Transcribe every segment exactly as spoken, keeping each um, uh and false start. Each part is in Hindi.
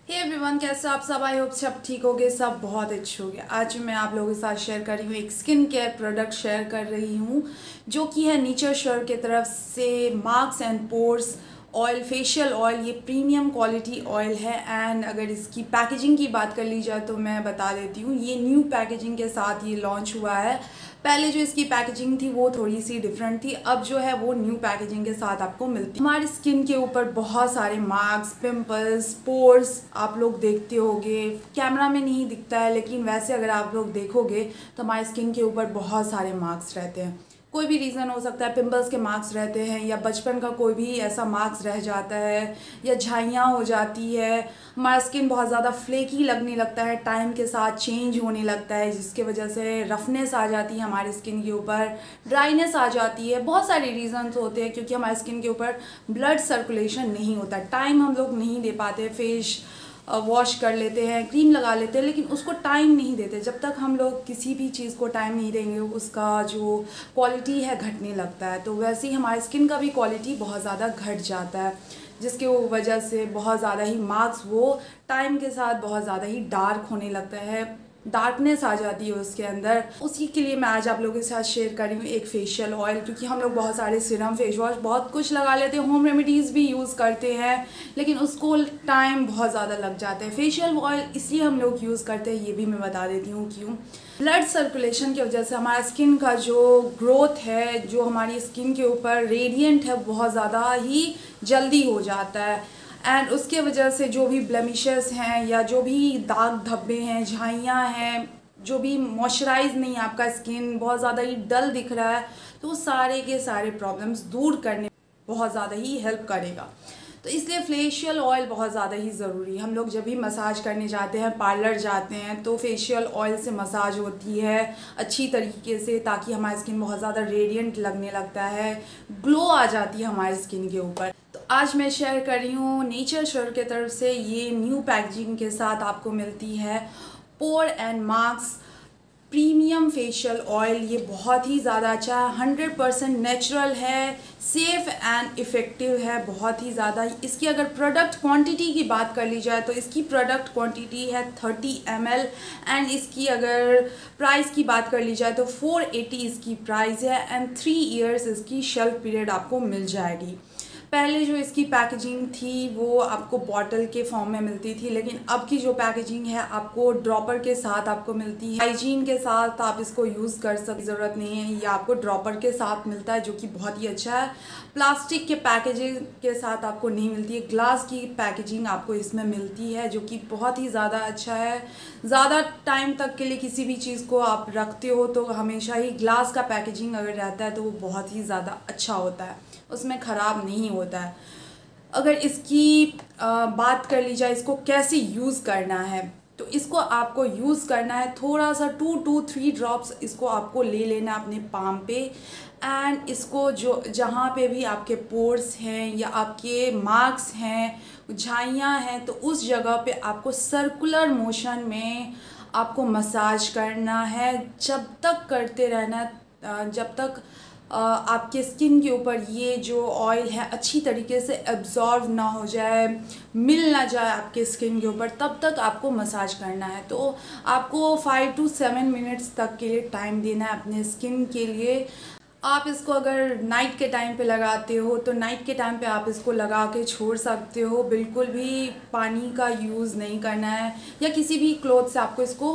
हे एवरीवन, कैसे आप सब? आई होप सब ठीक होगे, सब बहुत अच्छे होंगे। आज मैं आप लोगों के साथ शेयर कर रही हूँ एक स्किन केयर प्रोडक्ट शेयर कर रही हूँ जो कि है नेचर श्योर की तरफ से marks and pores oil facial oil. ये प्रीमियम क्वालिटी ऑयल है एंड अगर इसकी पैकेजिंग की बात कर ली जाए तो मैं बता देती हूँ, ये न्यू पैकेजिंग के साथ ये लॉन्च हुआ है। पहले जो इसकी पैकेजिंग थी वो थोड़ी सी डिफरेंट थी, अब जो है वो न्यू पैकेजिंग के साथ आपको मिलती है। हमारी स्किन के ऊपर बहुत सारे मार्क्स, पिंपल्स, पोर्स आप लोग देखते होंगे, कैमरा में नहीं दिखता है लेकिन वैसे अगर आप लोग देखोगे तो हमारी स्किन के ऊपर बहुत सारे मार्क्स रहते हैं। कोई भी रीज़न हो सकता है, पिंपल्स के मार्क्स रहते हैं या बचपन का कोई भी ऐसा मार्क्स रह जाता है या झाइयाँ हो जाती है। हमारा स्किन बहुत ज़्यादा फ्लेकी लगने लगता है, टाइम के साथ चेंज होने लगता है जिसके वजह से रफनेस आ जाती है हमारी स्किन के ऊपर, ड्राइनेस आ जाती है। बहुत सारे रीज़न्स होते हैं क्योंकि हमारी स्किन के ऊपर ब्लड सर्कुलेशन नहीं होता, टाइम हम लोग नहीं दे पाते। फेस वॉश कर लेते हैं, क्रीम लगा लेते हैं लेकिन उसको टाइम नहीं देते। जब तक हम लोग किसी भी चीज़ को टाइम नहीं देंगे उसका जो क्वालिटी है घटने लगता है। तो वैसे ही हमारी स्किन का भी क्वालिटी बहुत ज़्यादा घट जाता है जिसके वजह से बहुत ज़्यादा ही मार्क्स वो टाइम के साथ बहुत ज़्यादा ही डार्क होने लगता है, डार्कनेस आ जाती है उसके अंदर। उसी के लिए मैं आज आप लोगों के साथ शेयर कर रही हूँ एक फेशियल ऑयल, क्योंकि हम लोग बहुत सारे सीरम, फेस वॉश बहुत कुछ लगा लेते हैं, होम रेमेडीज़ भी यूज़ करते हैं लेकिन उसको टाइम बहुत ज़्यादा लग जाता है। फेशियल ऑयल इसलिए हम लोग यूज़ करते हैं ये भी मैं बता देती हूँ क्यों। ब्लड सर्कुलेशन की वजह से हमारा स्किन का जो ग्रोथ है, जो हमारी स्किन के ऊपर रेडिएंट है, बहुत ज़्यादा ही जल्दी हो जाता है एंड उसके वजह से जो भी ब्लेमिशेस हैं या जो भी दाग धब्बे हैं, झाइयाँ हैं, जो भी मॉइस्चराइज नहीं, आपका स्किन बहुत ज़्यादा ही डल दिख रहा है, तो वो सारे के सारे प्रॉब्लम्स दूर करने में बहुत ज़्यादा ही हेल्प करेगा। तो इसलिए फेशियल ऑयल बहुत ज़्यादा ही ज़रूरी है। हम लोग जब भी मसाज करने जाते हैं, पार्लर जाते हैं, तो फेशियल ऑयल से मसाज होती है अच्छी तरीके से ताकि हमारी स्किन बहुत ज़्यादा रेडिएंट लगने लगता है, ग्लो आ जाती है हमारी स्किन के ऊपर। तो आज मैं शेयर कर रही हूँ नेचर श्योर की तरफ से ये न्यू पैकेजिंग के साथ आपको मिलती है pore and marks premium facial oil. ये बहुत ही ज़्यादा अच्छा है, हंड्रेड परसेंट नेचुरल है, सेफ़ एंड इफ़ेक्टिव है बहुत ही ज़्यादा। इसकी अगर प्रोडक्ट क्वांटिटी की बात कर ली जाए तो इसकी प्रोडक्ट क्वांटिटी है थर्टी एम एल एंड इसकी अगर प्राइस की बात कर ली जाए तो फोर एटी इसकी प्राइस है एंड थ्री इयर्स इसकी शेल्फ पीरियड आपको मिल जाएगी। पहले जो इसकी पैकेजिंग थी वो आपको बॉटल के फॉर्म में मिलती थी लेकिन अब की जो पैकेजिंग है आपको ड्रॉपर के साथ आपको मिलती है। हाइजीन के साथ आप इसको यूज़ कर सकते, ज़रूरत नहीं है, ये आपको ड्रॉपर के साथ मिलता है जो कि बहुत ही अच्छा है। प्लास्टिक के पैकेजिंग के साथ आपको नहीं मिलती है, ग्लास की पैकेजिंग आपको इसमें मिलती है जो कि बहुत ही ज़्यादा अच्छा है। ज़्यादा टाइम तक के लिए किसी भी चीज़ को आप रखते हो तो हमेशा ही ग्लास का पैकेजिंग अगर रहता है तो वो बहुत ही ज़्यादा अच्छा होता है, उसमें ख़राब नहीं होता है। अगर इसकी आ, बात कर ली जाए इसको कैसे यूज़ करना है, तो इसको आपको यूज़ करना है थोड़ा सा टू टू थ्री ड्रॉप्स इसको आपको ले लेना अपने पाम पे एंड इसको जो जहाँ पे भी आपके पोर्स हैं या आपके मार्क्स हैं, झाइयाँ हैं, तो उस जगह पे आपको सर्कुलर मोशन में आपको मसाज करना है। जब तक करते रहना जब तक आपके स्किन के ऊपर ये जो ऑयल है अच्छी तरीके से एब्जॉर्व ना हो जाए, मिल ना जाए आपके स्किन के ऊपर, तब तक आपको मसाज करना है। तो आपको फाइव टू सेवन मिनट्स तक के लिए टाइम देना है अपने स्किन के लिए। आप इसको अगर नाइट के टाइम पे लगाते हो तो नाइट के टाइम पे आप इसको लगा के छोड़ सकते हो, बिल्कुल भी पानी का यूज़ नहीं करना है या किसी भी क्लॉथ से आपको इसको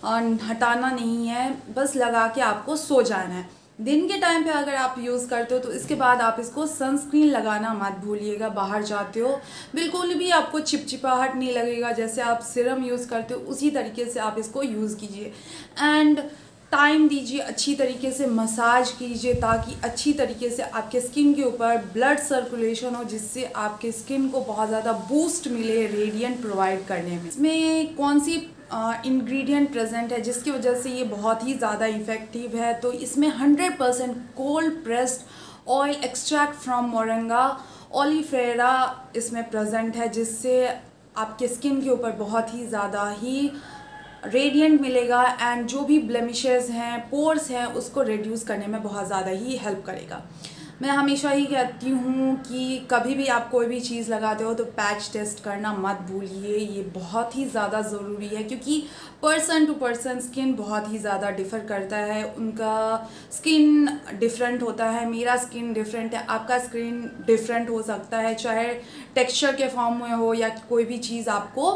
हटाना नहीं है, बस लगा के आपको सो जाना है। दिन के टाइम पे अगर आप यूज़ करते हो तो इसके बाद आप इसको सनस्क्रीन लगाना मत भूलिएगा। बाहर जाते हो बिल्कुल भी आपको चिपचिपाहट नहीं लगेगा, जैसे आप सीरम यूज़ करते हो उसी तरीके से आप इसको यूज़ कीजिए एंड टाइम दीजिए, अच्छी तरीके से मसाज कीजिए ताकि अच्छी तरीके से आपके स्किन के ऊपर ब्लड सर्कुलेशन हो जिससे आपके स्किन को बहुत ज़्यादा बूस्ट मिले रेडिएंट प्रोवाइड करने में। इसमें कौन सी इंग्रेडिएंट प्रेजेंट है जिसकी वजह से ये बहुत ही ज़्यादा इफ़ेक्टिव है, तो इसमें hundred percent cold pressed oil extract from moringa oleifera इसमें प्रेजेंट है जिससे आपके स्किन के ऊपर बहुत ही ज़्यादा ही रेडिएंट मिलेगा एंड जो भी ब्लेमिशेस हैं, पोर्स हैं, उसको रिड्यूस करने में बहुत ज़्यादा ही हेल्प करेगा। मैं हमेशा ही कहती हूँ कि कभी भी आप कोई भी चीज़ लगाते हो तो पैच टेस्ट करना मत भूलिए। ये बहुत ही ज़्यादा ज़रूरी है क्योंकि पर्सन टू पर्सन स्किन बहुत ही ज़्यादा डिफ़र करता है। उनका स्किन डिफरेंट होता है, मेरा स्किन डिफरेंट है, आपका स्किन डिफरेंट हो सकता है, चाहे टेक्सचर के फॉर्म में हो या कोई भी चीज़ आपको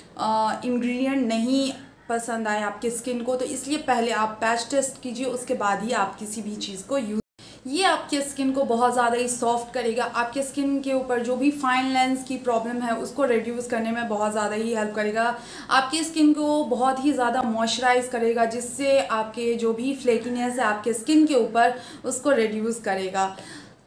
इंग्रेडिएंट नहीं पसंद आए आपके स्किन को। तो इसलिए पहले आप पैच टेस्ट कीजिए, उसके बाद ही आप किसी भी चीज़ को यूज़। ये आपके स्किन को बहुत ज़्यादा ही सॉफ्ट करेगा, आपके स्किन के ऊपर जो भी फाइन लाइंस की प्रॉब्लम है उसको रिड्यूस करने में बहुत ज़्यादा ही हेल्प करेगा। आपकी स्किन को बहुत ही ज़्यादा मॉइस्चराइज करेगा, जिससे आपके जो भी फ्लेकीनेस है आपके स्किन के ऊपर उसको रिड्यूस करेगा।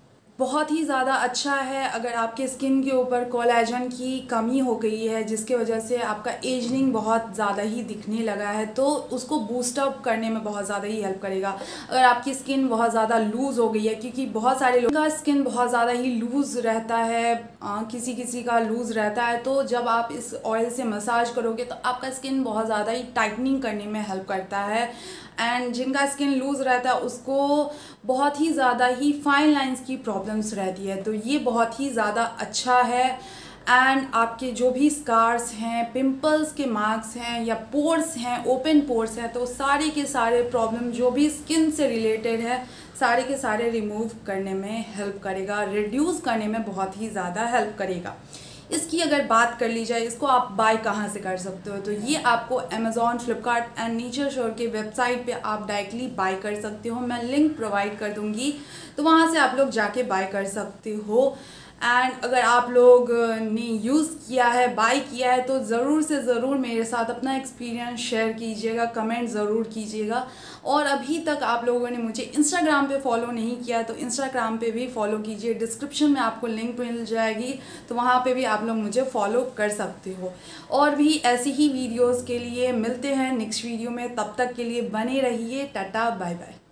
बहुत ही ज़्यादा अच्छा है अगर आपके स्किन के ऊपर कोलेजन की कमी हो गई है, जिसके वजह से आपका एजिंग बहुत ज़्यादा ही दिखने लगा है, तो उसको बूस्ट अप करने में बहुत ज़्यादा ही हेल्प करेगा। अगर आपकी स्किन बहुत ज़्यादा लूज़ हो गई है, क्योंकि बहुत सारे लोगों का स्किन बहुत ज़्यादा ही लूज़ रहता है, आ, किसी किसी का लूज़ रहता है, तो जब आप इस ऑयल से मसाज करोगे तो आपका स्किन बहुत ज़्यादा ही टाइटनिंग करने में हेल्प करता है। एंड जिनका स्किन लूज़ रहता है उसको बहुत ही ज़्यादा ही फाइन लाइंस की प्रॉब्लम्स रहती है, तो ये बहुत ही ज़्यादा अच्छा है। एंड आपके जो भी स्कार्स हैं, पिंपल्स के मार्क्स हैं या पोर्स हैं, ओपन पोर्स हैं, तो सारे के सारे प्रॉब्लम जो भी स्किन से रिलेटेड है सारे के सारे रिमूव करने में हेल्प करेगा, रिड्यूस करने में बहुत ही ज़्यादा हेल्प करेगा। इसकी अगर बात कर ली जाए, इसको आप बाय कहाँ से कर सकते हो, तो ये आपको Amazon, Flipkart and nature sure के वेबसाइट पे आप डायरेक्टली बाय कर सकते हो। मैं लिंक प्रोवाइड कर दूँगी, तो वहाँ से आप लोग जाके बाय कर सकते हो। एंड अगर आप लोग ने यूज़ किया है, बाय किया है, तो ज़रूर से ज़रूर मेरे साथ अपना एक्सपीरियंस शेयर कीजिएगा, कमेंट ज़रूर कीजिएगा। और अभी तक आप लोगों ने मुझे इंस्टाग्राम पे फॉलो नहीं किया तो इंस्टाग्राम पे भी फॉलो कीजिए, डिस्क्रिप्शन में आपको लिंक मिल जाएगी, तो वहाँ पे भी आप लोग मुझे फॉलो कर सकते हो। और भी ऐसी ही वीडियोज़ के लिए मिलते हैं नेक्स्ट वीडियो में, तब तक के लिए बने रहिए। Tata bye bye.